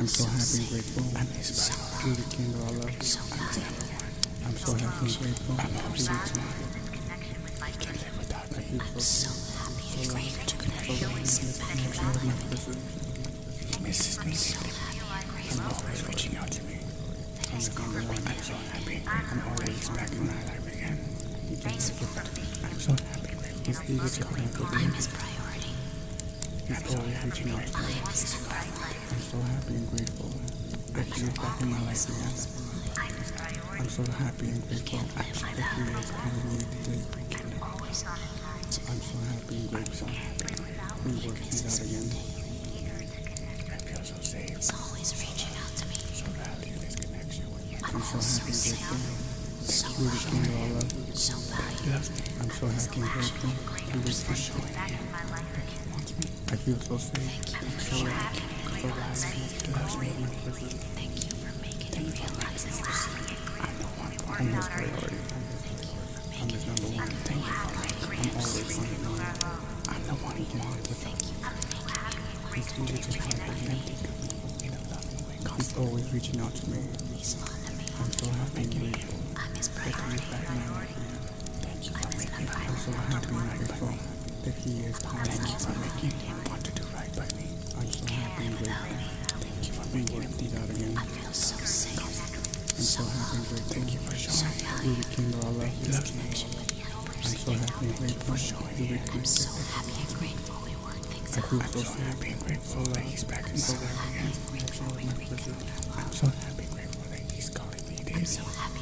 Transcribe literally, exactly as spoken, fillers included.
I'm so happy and grateful. I'm inspired. You're the kindle I love. So I'm so happy and grateful. I'm always smart. You can live without me. I'm so happy and grateful to connect with my person. He misses me deeply. I'm always reaching out to me. I'm so happy. I'm always back in my life again. I'm so happy and grateful. He's eager to connect with me. He's always reaching out to me. I'm so happy and grateful that he is back in my life again. I'm so happy and grateful that he is calling me daily. I'm so happy and grateful we work things out again. I feel so safe. He's always reaching out to me. So value this connection with you. I'm so happy and grateful that you the kindle I love. So valued. I'm so happy and grateful he was for showing me that he wants me. I feel so safe. I'm so happy. So valued. He loves me. Thank you for making me realize this. I'm the one. I'm his priority. I'm his number one. Thank you for making me. I'm always on his mind. I'm the one he wanted without you. He's eager to connect with me in a loving way. He's always reaching out to me. I'm so happy and grateful that he is back in my life again. Thank you for making me. I'm so happy and grateful that he is calling me. Thank you for making him want to do right by me. I'm so happy and grateful. Thank you for making him these out again. I feel so safe. I'm so happy and grateful. Thank you for showing me. You're the kindle I love. He loves me. I'm so happy and grateful for showing me. I'm so happy and grateful we work things out. I feel so happy and grateful that he's back in my life again. I'm so happy and grateful that he's calling me daily.